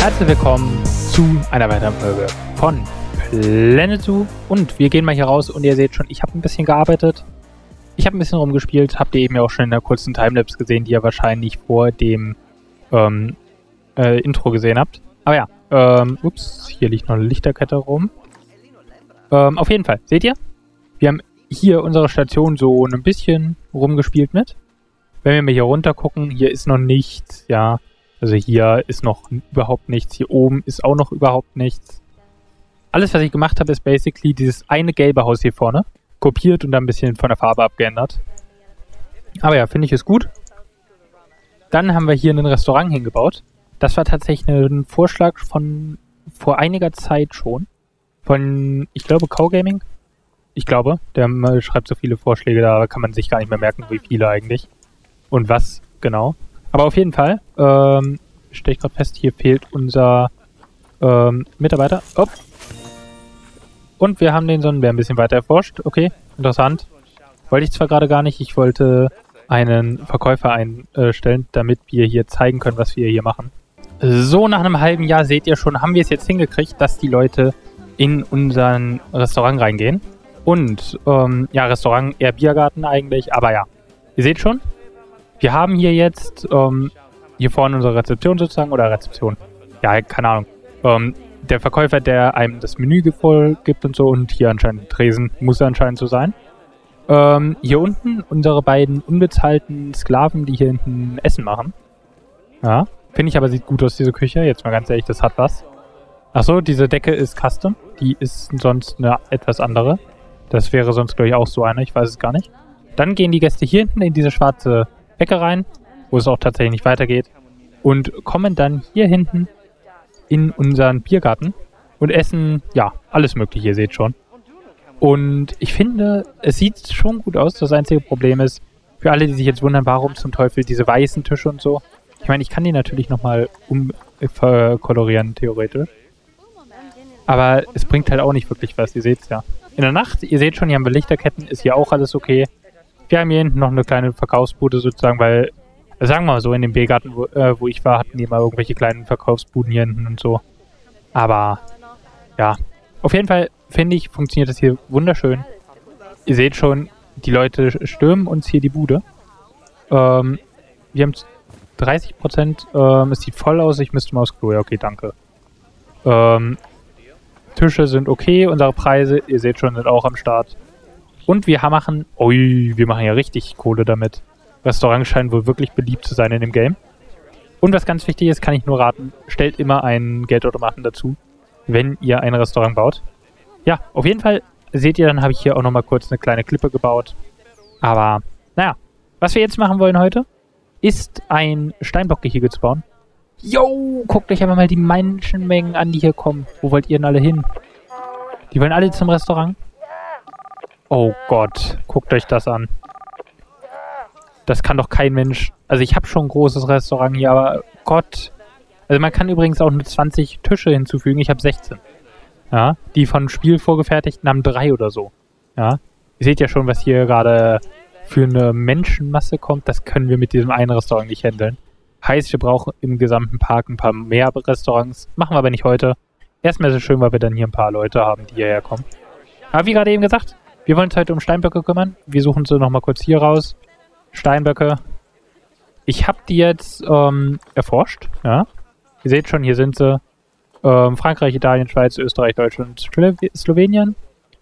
herzlich willkommen zu einer weiteren Folge von Planet Zoo. Und wir gehen mal hier raus und ihr seht schon, ich habe ein bisschen gearbeitet. Ich habe ein bisschen rumgespielt, habt ihr eben ja auch schon in der kurzen Timelapse gesehen, die ihr wahrscheinlich vor dem Intro gesehen habt. Aber ja, ups, hier liegt noch eine Lichterkette rum. Auf jeden Fall, seht ihr? Wir haben hier unsere Station so ein bisschen rumgespielt mit. Wenn wir mal hier runter gucken, hier ist noch nichts, ja. Also hier ist noch überhaupt nichts. Hier oben ist auch noch überhaupt nichts. Alles, was ich gemacht habe, ist basically dieses eine gelbe Haus hier vorne kopiert und dann ein bisschen von der Farbe abgeändert. Aber ja, finde ich es gut. Dann haben wir hier ein Restaurant hingebaut. Das war tatsächlich ein Vorschlag von vor einiger Zeit schon. Von, ich glaube, Cowgaming. Ich glaube, der schreibt so viele Vorschläge, da kann man sich gar nicht mehr merken, wie viele eigentlich. Und was genau. Aber auf jeden Fall, stelle ich gerade fest, hier fehlt unser Mitarbeiter. Oh. Und wir haben den Sonnenbär ein bisschen weiter erforscht. Okay, interessant. Wollte ich zwar gerade gar nicht, ich wollte einen Verkäufer einstellen, damit wir hier zeigen können, was wir hier machen. So, nach einem halben Jahr seht ihr schon, haben wir es jetzt hingekriegt, dass die Leute in unseren Restaurant reingehen. Und, ja, Restaurant, eher Biergarten eigentlich, aber ja. Ihr seht schon, wir haben hier jetzt, hier vorne unsere Rezeption sozusagen, oder Rezeption, ja, keine Ahnung, der Verkäufer, der einem das Menü vorgibt und so, und hier anscheinend Tresen, muss anscheinend so sein. Hier unten unsere beiden unbezahlten Sklaven, die hier hinten Essen machen. Ja, finde ich aber, sieht gut aus, diese Küche, jetzt mal ganz ehrlich, das hat was. Achso, diese Decke ist Custom, die ist sonst eine etwas andere. Das wäre sonst, glaube ich, auch so eine, ich weiß es gar nicht. Dann gehen die Gäste hier hinten in diese schwarze Ecke rein, wo es auch tatsächlich nicht weitergeht, und kommen dann hier hinten in unseren Biergarten und essen, ja, alles mögliche, ihr seht schon. Und ich finde, es sieht schon gut aus. Das einzige Problem ist, für alle, die sich jetzt wundern, warum zum Teufel diese weißen Tische und so. Ich meine, ich kann die natürlich nochmal verkolorieren, theoretisch. Aber es bringt halt auch nicht wirklich was, ihr seht es ja. In der Nacht, ihr seht schon, hier haben wir Lichterketten, ist hier auch alles okay. Wir haben hier hinten noch eine kleine Verkaufsbude sozusagen, weil, sagen wir mal so, in dem Biergarten, wo ich war, hatten die mal irgendwelche kleinen Verkaufsbuden hier hinten und so. Aber, ja. Auf jeden Fall, finde ich, funktioniert das hier wunderschön. Ihr seht schon, die Leute stürmen uns hier die Bude. Wir haben 30%, es sieht voll aus, ich müsste mal aufs Klo. Ja, okay, danke. Tische sind okay, unsere Preise, ihr seht schon, sind auch am Start. Und wir machen, wir machen ja richtig Kohle damit. Restaurants scheinen wohl wirklich beliebt zu sein in dem Game. Und was ganz wichtig ist, kann ich nur raten, stellt immer einen Geldautomaten dazu, wenn ihr ein Restaurant baut. Ja, auf jeden Fall seht ihr, dann habe ich hier auch nochmal kurz eine kleine Klippe gebaut. Aber, naja, was wir jetzt machen wollen heute, ist ein Steinbockgehege zu bauen. Yo, guckt euch aber mal die Menschenmengen an, die hier kommen. Wo wollt ihr denn alle hin? Die wollen alle zum Restaurant? Oh Gott, guckt euch das an. Das kann doch kein Mensch... Also ich habe schon ein großes Restaurant hier, aber Gott. Also man kann übrigens auch nur 20 Tische hinzufügen. Ich habe 16. Ja, die von Spiel vorgefertigten haben 3 oder so. Ja, ihr seht ja schon, was hier gerade für eine Menschenmasse kommt. Das können wir mit diesem einen Restaurant nicht handeln. Heißt, wir brauchen im gesamten Park ein paar mehr Restaurants. Machen wir aber nicht heute. Erstmal ist es schön, weil wir dann hier ein paar Leute haben, die hierher kommen. Aber wie gerade eben gesagt, wir wollen uns heute um Steinböcke kümmern. Wir suchen sie nochmal kurz hier raus. Steinböcke. Ich habe die jetzt erforscht. Ja. Ihr seht schon, hier sind sie. Frankreich, Italien, Schweiz, Österreich, Deutschland, Slowenien.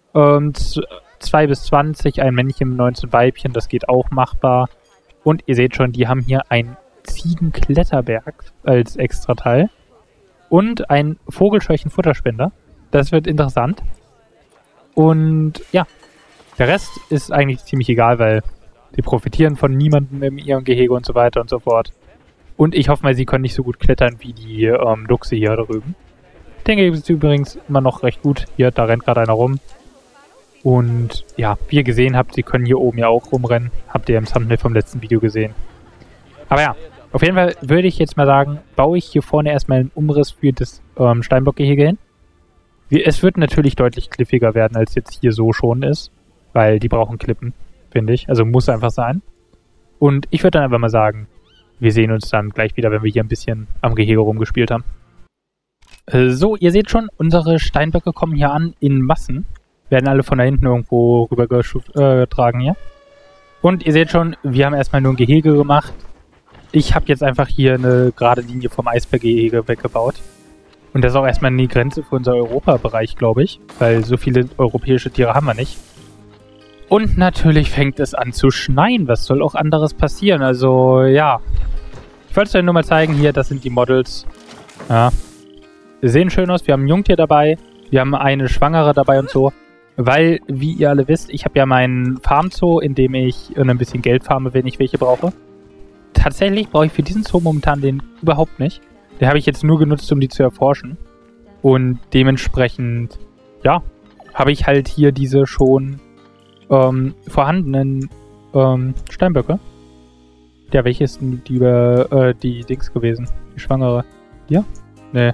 2 bis 20, ein Männchen, 19 Weibchen, das geht auch machbar. Und ihr seht schon, die haben hier ein Ziegenkletterberg als Extrateil. Und ein Vogelscheuchen-Futterspender. Das wird interessant. Und ja, der Rest ist eigentlich ziemlich egal, weil die profitieren von niemandem in ihrem Gehege und so weiter und so fort. Und ich hoffe mal, sie können nicht so gut klettern wie die Luchse hier drüben. Ich denke, es ist übrigens immer noch recht gut. Hier, da rennt gerade einer rum. Und ja, wie ihr gesehen habt, sie können hier oben ja auch rumrennen. Habt ihr im Thumbnail vom letzten Video gesehen. Aber ja, auf jeden Fall würde ich jetzt mal sagen, baue ich hier vorne erstmal einen Umriss für das Steinbockgehege hin. Es wird natürlich deutlich kliffiger werden, als jetzt hier so schon ist. Weil die brauchen Klippen, finde ich. Also muss einfach sein. Und ich würde dann einfach mal sagen, wir sehen uns dann gleich wieder, wenn wir hier ein bisschen am Gehege rumgespielt haben. So, ihr seht schon, unsere Steinböcke kommen hier an in Massen. Werden alle von da hinten irgendwo rübergetragen hier. Und ihr seht schon, wir haben erstmal nur ein Gehege gemacht. Ich habe jetzt einfach hier eine gerade Linie vom Eisberggehege weggebaut. Und das ist auch erstmal die Grenze für unser Europabereich, glaube ich. Weil so viele europäische Tiere haben wir nicht. Und natürlich fängt es an zu schneien. Was soll auch anderes passieren? Also, ja. Ich wollte es euch nur mal zeigen. Hier, das sind die Models. Ja. Sie sehen schön aus. Wir haben ein Jungtier dabei. Wir haben eine Schwangere dabei und so. Weil, wie ihr alle wisst, ich habe ja meinen Farmzoo, in dem ich ein bisschen Geld farme, wenn ich welche brauche. Tatsächlich brauche ich für diesen Zoo momentan den überhaupt nicht. Den habe ich jetzt nur genutzt, um die zu erforschen. Und dementsprechend, ja, habe ich halt hier diese schon vorhandenen Steinböcke. Ja, welche ist denn die Dings gewesen? Die Schwangere. Ja? Nee.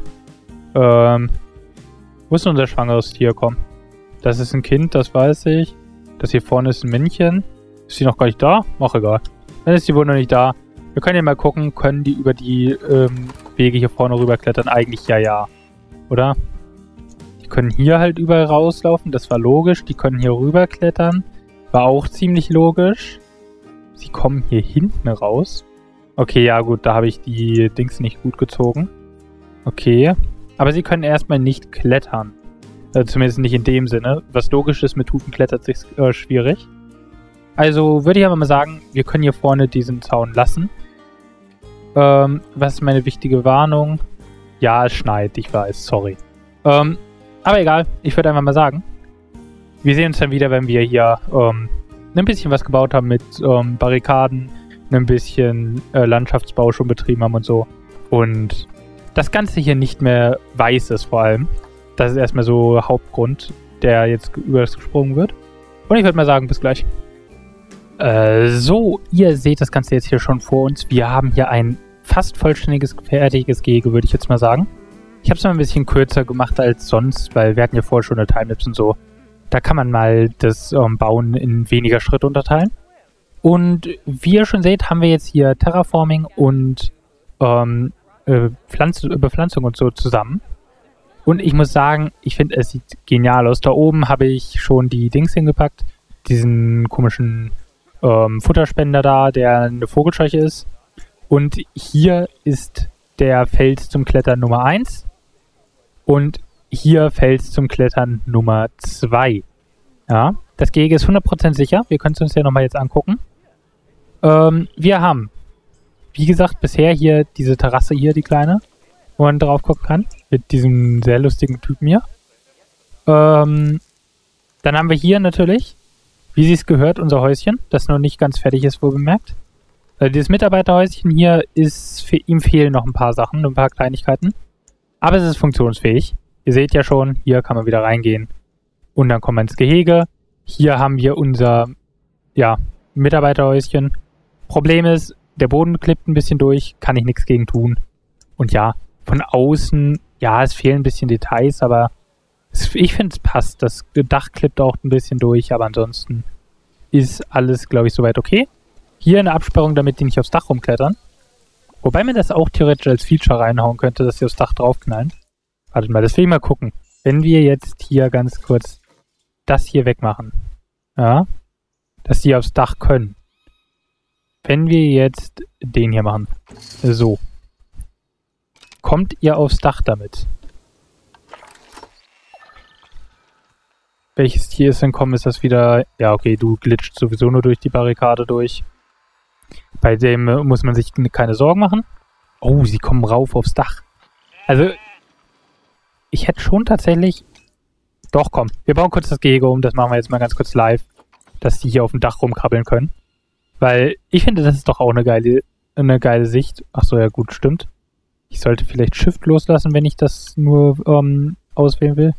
Wo ist denn unser schwangeres Tier? Komm. Das ist ein Kind, das weiß ich. Das hier vorne ist ein Männchen. Ist sie noch gar nicht da? Ach, egal. Dann ist die wohl noch nicht da. Wir können ja mal gucken, können die über die Wege hier vorne rüberklettern? Eigentlich ja. Oder? Die können hier halt überall rauslaufen. Das war logisch. Die können hier rüberklettern. War auch ziemlich logisch. Sie kommen hier hinten raus. Okay, ja gut, da habe ich die Dings nicht gut gezogen. Okay. Aber sie können erstmal nicht klettern. Zumindest nicht in dem Sinne. Was logisch ist, mit Hufen klettert sich schwierig. Also würde ich aber mal sagen, wir können hier vorne diesen Zaun lassen. Was ist meine wichtige Warnung? Ja, es schneit, ich weiß, sorry. Aber egal, ich würde einfach mal sagen, wir sehen uns dann wieder, wenn wir hier ein bisschen was gebaut haben mit Barrikaden, ein bisschen Landschaftsbau schon betrieben haben und so. Und das Ganze hier nicht mehr weiß ist vor allem. Das ist erstmal so Hauptgrund, der jetzt über das gesprungen wird. Und ich würde mal sagen, bis gleich. So, ihr seht das Ganze jetzt hier schon vor uns. Wir haben hier ein fast vollständiges, fertiges Gehege, würde ich jetzt mal sagen. Ich habe es mal ein bisschen kürzer gemacht als sonst, weil wir hatten ja vorher schon eine Timelapse und so. Da kann man mal das Bauen in weniger Schritte unterteilen. Und wie ihr schon seht, haben wir jetzt hier Terraforming und Bepflanzung und so zusammen. Und ich muss sagen, ich finde, es sieht genial aus. Da oben habe ich schon die Dings hingepackt. Diesen komischen Futterspender da, der eine Vogelscheuche ist. Und hier ist der Fels zum Klettern Nummer 1. Und hier Fels zum Klettern Nummer 2. Ja, das Gehege ist 100% sicher. Wir können es uns ja nochmal jetzt angucken. Wir haben, wie gesagt, bisher hier diese Terrasse hier, die kleine, wo man drauf gucken kann. Mit diesem sehr lustigen Typen hier. Dann haben wir hier natürlich, wie sie es gehört, unser Häuschen, das noch nicht ganz fertig ist, wohl bemerkt. Dieses Mitarbeiterhäuschen hier ist, ihm fehlen noch ein paar Sachen, ein paar Kleinigkeiten. Aber es ist funktionsfähig. Ihr seht ja schon, hier kann man wieder reingehen. Und dann kommt man ins Gehege. Hier haben wir unser, ja, Mitarbeiterhäuschen. Problem ist, der Boden klippt ein bisschen durch, kann ich nichts gegen tun. Und ja, von außen, ja, es fehlen ein bisschen Details, aber ich finde, es passt. Das Dach klippt auch ein bisschen durch, aber ansonsten ist alles, glaube ich, soweit okay. Hier eine Absperrung, damit die nicht aufs Dach rumklettern. Wobei man das auch theoretisch als Feature reinhauen könnte, dass sie aufs Dach draufknallen. Wartet mal, das will ich mal gucken. Wenn wir jetzt hier ganz kurz das hier wegmachen, ja, dass die aufs Dach können. Wenn wir jetzt den hier machen, so. Kommt ihr aufs Dach damit? Welches Tier ist denn kommen? Ist das wieder... Ja, okay, du glitscht sowieso nur durch die Barrikade durch. Bei dem muss man sich keine Sorgen machen. Oh, sie kommen rauf aufs Dach. Also, ich hätte schon tatsächlich... Doch, komm. Wir bauen kurz das Gehege um. Das machen wir jetzt mal ganz kurz live. Dass die hier auf dem Dach rumkrabbeln können. Weil ich finde, das ist doch auch eine geile Sicht. Achso, ja gut, stimmt. Ich sollte vielleicht Shift loslassen, wenn ich das nur auswählen will.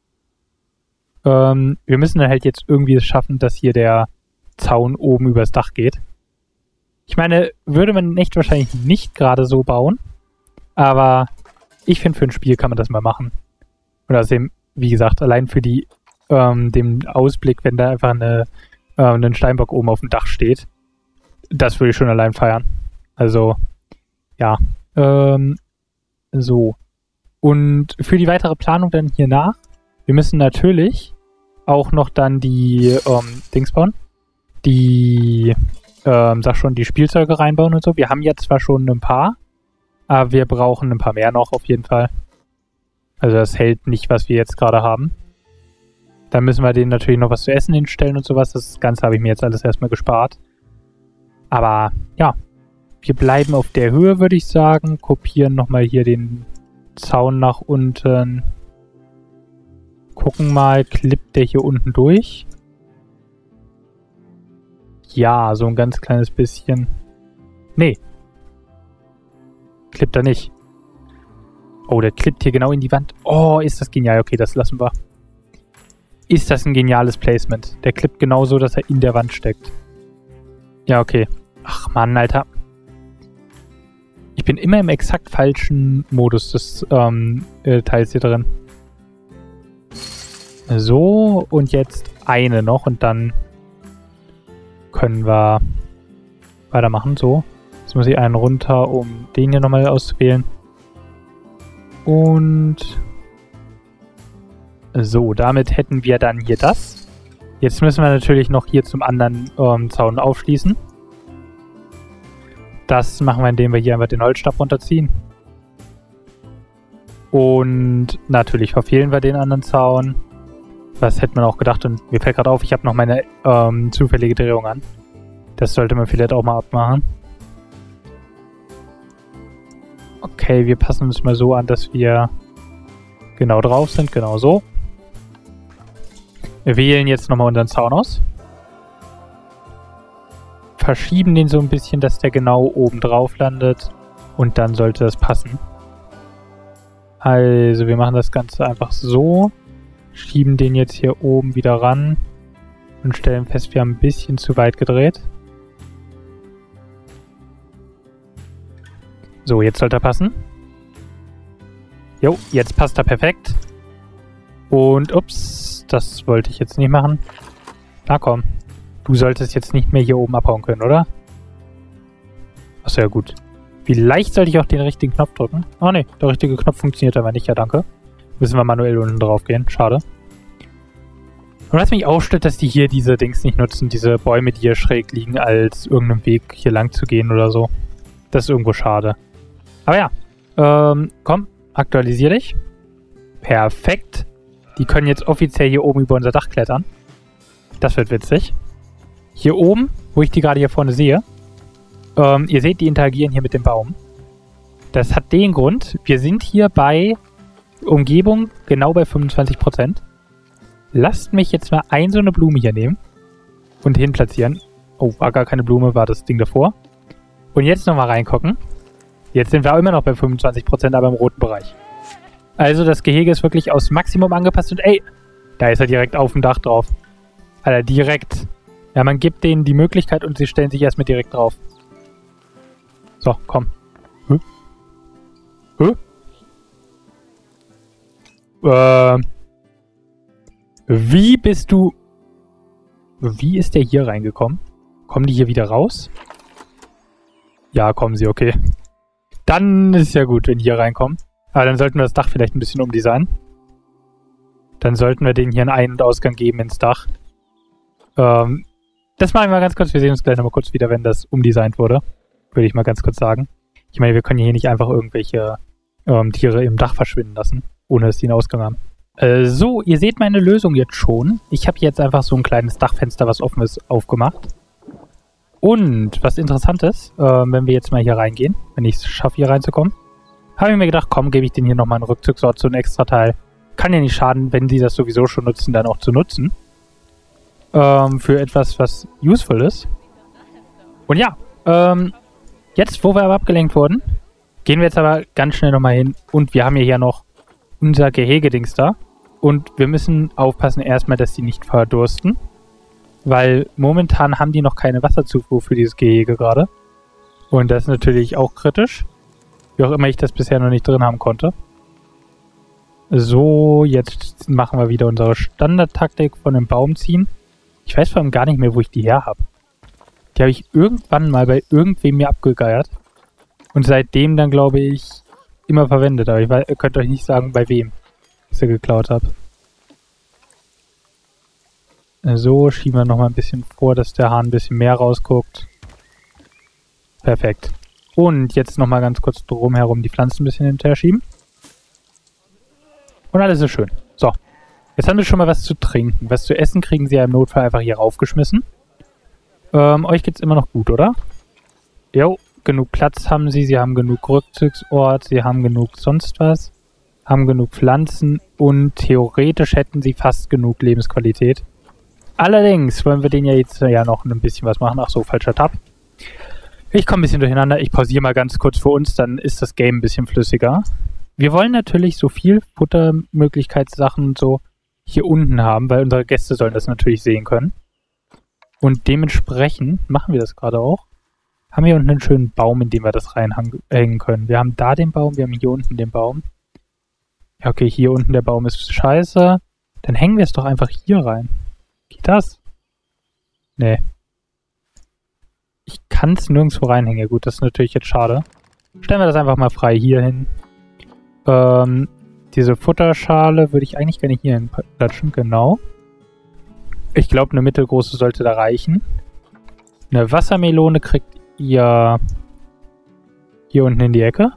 Wir müssen dann halt jetzt irgendwie es schaffen, dass hier der Zaun oben übers Dach geht. Ich meine, würde man echt wahrscheinlich nicht gerade so bauen. Aber ich finde, für ein Spiel kann man das mal machen. Und außerdem, wie gesagt, allein für die den Ausblick, wenn da einfach ein Steinbock oben auf dem Dach steht, das würde ich schon allein feiern. Also, ja. So. Und für die weitere Planung dann hier nach, wir müssen natürlich auch noch dann die Dings bauen. Die, sag schon, die Spielzeuge reinbauen und so. Wir haben jetzt zwar schon ein paar, aber wir brauchen ein paar mehr noch auf jeden Fall. Also das hält nicht, was wir jetzt gerade haben. Dann müssen wir denen natürlich noch was zu essen hinstellen und sowas. Das Ganze habe ich mir jetzt alles erstmal gespart. Aber ja, wir bleiben auf der Höhe, würde ich sagen. Kopieren nochmal hier den Zaun nach unten. Gucken mal, klippt der hier unten durch? Ja, so ein ganz kleines bisschen. Nee. Klippt er nicht. Oh, der klippt hier genau in die Wand. Oh, ist das genial. Okay, das lassen wir. Ist das ein geniales Placement. Der klippt genau so, dass er in der Wand steckt. Ja, okay. Ach Mann, Alter. Ich bin immer im exakt falschen Modus des Teils hier drin. So, und jetzt eine noch und dann können wir weitermachen. So. Jetzt muss ich einen runter, um den hier nochmal auszuwählen. Und so, damit hätten wir dann hier das. Jetzt müssen wir natürlich noch hier zum anderen Zaun aufschließen. Das machen wir, indem wir hier einfach den Holzstab runterziehen. Und natürlich verfehlen wir den anderen Zaun. Das hätte man auch gedacht. Und mir fällt gerade auf, ich habe noch meine zufällige Drehung an. Das sollte man vielleicht auch mal abmachen. Okay, wir passen uns mal so an, dass wir genau drauf sind. Genau so. Wir wählen jetzt nochmal unseren Zaun aus. Verschieben den so ein bisschen, dass der genau oben drauf landet. Und dann sollte das passen. Also, wir machen das Ganze einfach so. Schieben den jetzt hier oben wieder ran. Und stellen fest, wir haben ein bisschen zu weit gedreht. So, jetzt sollte er passen. Jo, jetzt passt er perfekt. Und, ups, das wollte ich jetzt nicht machen. Na komm, du solltest jetzt nicht mehr hier oben abhauen können, oder? Achso, ja gut. Vielleicht sollte ich auch den richtigen Knopf drücken. Oh ne, der richtige Knopf funktioniert aber nicht, ja danke. Müssen wir manuell unten drauf gehen, schade. Und was mich auch stört, dass die hier diese Dings nicht nutzen, diese Bäume, die hier schräg liegen, als irgendeinen Weg hier lang zu gehen oder so. Das ist irgendwo schade. Aber ja, komm, aktualisier dich. Perfekt. Die können jetzt offiziell hier oben über unser Dach klettern. Das wird witzig. Hier oben, wo ich die gerade hier vorne sehe, ihr seht, die interagieren hier mit dem Baum. Das hat den Grund, wir sind hier bei Umgebung genau bei 25%. Lasst mich jetzt mal so eine Blume hier nehmen und hin platzieren. Oh, war gar keine Blume, war das Ding davor. Und jetzt nochmal reingucken. Jetzt sind wir auch immer noch bei 25%, aber im roten Bereich. Also das Gehege ist wirklich aufs Maximum angepasst und ey, da ist er direkt auf dem Dach drauf. Alter, direkt. Ja, man gibt denen die Möglichkeit und sie stellen sich erstmal direkt drauf. So, komm. Wie bist du... Wie ist der hier reingekommen? Kommen die hier wieder raus? Ja, kommen sie, okay. Dann ist es ja gut, wenn die hier reinkommen. Aber dann sollten wir das Dach vielleicht ein bisschen umdesignen. Dann sollten wir denen hier einen Ein- und Ausgang geben ins Dach. Das machen wir ganz kurz. Wir sehen uns gleich nochmal kurz wieder, wenn das umdesignt wurde. Würde ich mal ganz kurz sagen. Ich meine, wir können hier nicht einfach irgendwelche Tiere im Dach verschwinden lassen, ohne dass die einen Ausgang haben. So, ihr seht meine Lösung jetzt schon. Ich habe jetzt einfach so ein kleines Dachfenster, was offen ist, aufgemacht. Und was interessant ist, wenn wir jetzt mal hier reingehen, wenn ich es schaffe, hier reinzukommen, habe ich mir gedacht, komm, gebe ich denen hier nochmal einen Rückzugsort, so ein extra Teil. Kann ja nicht schaden, wenn die das sowieso schon nutzen, dann auch zu nutzen. Für etwas, was useful ist. Und ja, jetzt, wo wir aber abgelenkt wurden, gehen wir jetzt aber ganz schnell nochmal hin. Und wir haben ja hier noch unser Gehegedings da. Und wir müssen aufpassen erstmal, dass die nicht verdursten. Weil momentan haben die noch keine Wasserzufuhr für dieses Gehege gerade. Und das ist natürlich auch kritisch. Wie auch immer ich das bisher noch nicht drin haben konnte. So, jetzt machen wir wieder unsere Standardtaktik von dem Baum ziehen. Ich weiß vor allem gar nicht mehr, wo ich die her habe. Die habe ich irgendwann mal bei irgendwem mir abgegeiert. Und seitdem dann, glaube ich, immer verwendet, aber ihr könnt euch nicht sagen, bei wem ich sie geklaut habe. So, schieben wir nochmal ein bisschen vor, dass der Hahn ein bisschen mehr rausguckt. Perfekt. Und jetzt nochmal ganz kurz drumherum die Pflanzen ein bisschen hinterher schieben. Und alles ist schön. So. Jetzt haben wir schon mal was zu trinken. Was zu essen kriegen sie ja im Notfall einfach hier raufgeschmissen. Euch geht's immer noch gut, oder? Jo, genug Platz haben sie. Sie haben genug Rückzugsort. Sie haben genug sonst was. Haben genug Pflanzen. Und theoretisch hätten sie fast genug Lebensqualität. Allerdings wollen wir denen ja jetzt ja noch ein bisschen was machen. Ach so, falscher Tab. Ich komme ein bisschen durcheinander. Ich pausiere mal ganz kurz für uns. Dann ist das Game ein bisschen flüssiger. Wir wollen natürlich so viel Futtermöglichkeitssachen und so hier unten haben, weil unsere Gäste sollen das natürlich sehen können. Und dementsprechend machen wir das gerade auch. Haben wir unten einen schönen Baum, in den wir das reinhängen können. Wir haben da den Baum, wir haben hier unten den Baum. Ja, okay, hier unten der Baum ist scheiße. Dann hängen wir es doch einfach hier rein. Geht das? Nee. Ich kann es nirgendwo reinhängen. Ja, gut, das ist natürlich jetzt schade. Stellen wir das einfach mal frei hier hin. Diese Futterschale würde ich eigentlich gerne hier hin klatschen, genau. Ich glaube, eine mittelgroße sollte da reichen. Eine Wassermelone kriegt ihr hier unten in die Ecke.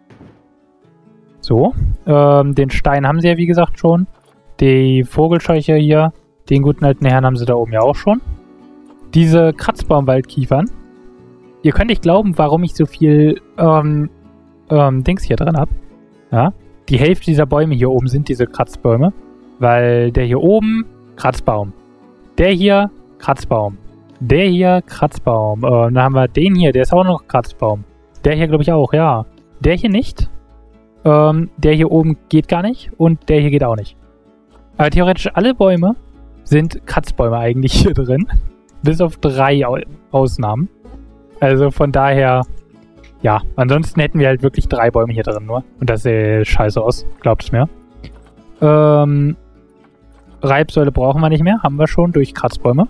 So. Den Stein haben sie ja wie gesagt schon. Die Vogelscheuche hier, den guten alten Herrn haben sie da oben ja auch schon. Diese Kratzbaumwaldkiefern. Ihr könnt nicht glauben, warum ich so viel Dings hier drin habe. Ja? Die Hälfte dieser Bäume hier oben sind diese Kratzbäume. Weil der hier oben, Kratzbaum. Der hier, Kratzbaum. Der hier, Kratzbaum. Dann haben wir den hier, der ist auch noch Kratzbaum. Der hier glaube ich auch, ja. Der hier nicht. Der hier oben geht gar nicht. Und der hier geht auch nicht. Aber theoretisch alle Bäume sind Kratzbäume eigentlich hier drin. Bis auf 3 Ausnahmen. Also von daher, ja. Ansonsten hätten wir halt wirklich 3 Bäume hier drin nur. Und das sieht scheiße aus. Glaubt's mir. Reibsäule brauchen wir nicht mehr. Haben wir schon durch Kratzbäume.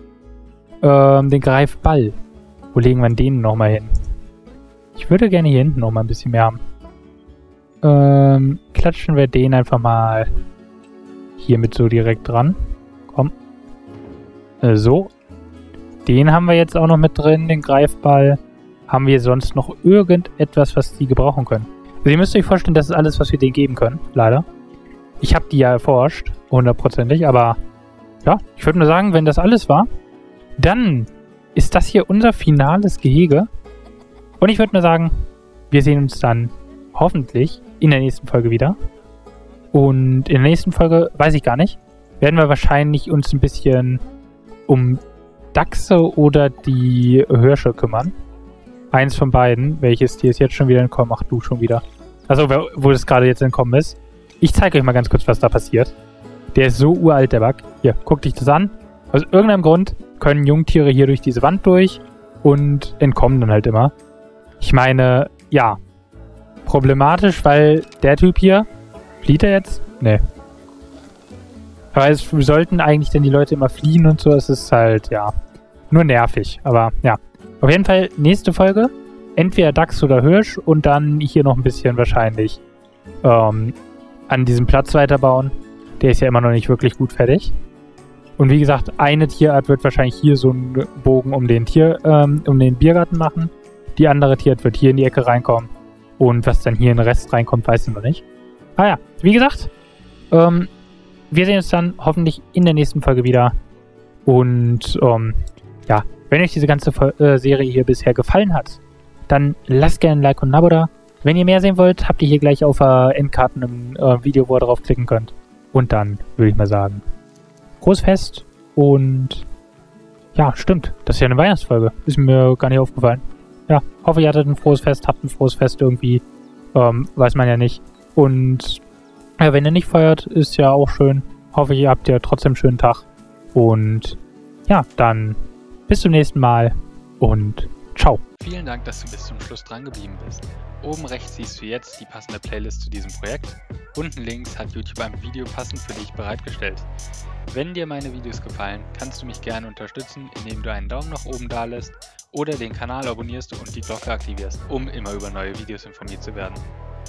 Den Greifball. Wo legen wir den nochmal hin? Ich würde gerne hier hinten nochmal ein bisschen mehr haben. Klatschen wir den einfach mal hier mit so direkt dran. Komm. So. Den haben wir jetzt auch noch mit drin, den Greifball. Haben wir sonst noch irgendetwas, was die gebrauchen können? Also ihr müsst euch vorstellen, das ist alles, was wir denen geben können. Leider. Ich habe die ja erforscht. 100%ig. Aber ja, ich würde mal sagen, wenn das alles war, dann ist das hier unser finales Gehege. Und ich würde mal sagen, wir sehen uns dann hoffentlich in der nächsten Folge wieder. Und in der nächsten Folge, weiß ich gar nicht, werden wir wahrscheinlich uns ein bisschen um Dachse oder die Hirsche kümmern. Eins von beiden. Welches Tier ist jetzt schon wieder entkommen? Ach, du schon wieder. Also, wo das gerade jetzt entkommen ist. Ich zeige euch mal ganz kurz, was da passiert. Der ist so uralt, der Bug. Hier, guck dich das an. Aus irgendeinem Grund können Jungtiere hier durch diese Wand durch und entkommen dann halt immer. Ich meine, ja. Problematisch, weil der Typ hier, flieht er jetzt? Nee. Aber es sollten eigentlich dann die Leute immer fliehen und so. Es ist halt, ja, nur nervig. Aber ja, auf jeden Fall nächste Folge. Entweder Dachs oder Hirsch und dann hier noch ein bisschen wahrscheinlich an diesem Platz weiterbauen. Der ist ja immer noch nicht wirklich gut fertig. Und wie gesagt, eine Tierart wird wahrscheinlich hier so einen Bogen um den Biergarten machen. Die andere Tierart wird hier in die Ecke reinkommen. Und was dann hier in den Rest reinkommt, weiß ich noch nicht. Ah ja, wie gesagt, wir sehen uns dann hoffentlich in der nächsten Folge wieder. Und ja, wenn euch diese ganze Serie hier bisher gefallen hat, dann lasst gerne ein Like und ein Abo da. Wenn ihr mehr sehen wollt, habt ihr hier gleich auf Endkarten im Video, wo ihr drauf klicken könnt. Und dann würde ich mal sagen, frohes Fest und ja, stimmt, das ist ja eine Weihnachtsfolge. Ist mir gar nicht aufgefallen. Ja, hoffe ihr hattet ein frohes Fest, habt ein frohes Fest irgendwie. Weiß man ja nicht. Und ja, wenn ihr nicht feiert, ist ja auch schön. Hoffe ihr habt ja trotzdem einen schönen Tag. Und ja, dann bis zum nächsten Mal und ciao. Vielen Dank, dass du bis zum Schluss dran geblieben bist. Oben rechts siehst du jetzt die passende Playlist zu diesem Projekt. Unten links hat YouTube ein Video passend für dich bereitgestellt. Wenn dir meine Videos gefallen, kannst du mich gerne unterstützen, indem du einen Daumen nach oben dalässt oder den Kanal abonnierst und die Glocke aktivierst, um immer über neue Videos informiert zu werden.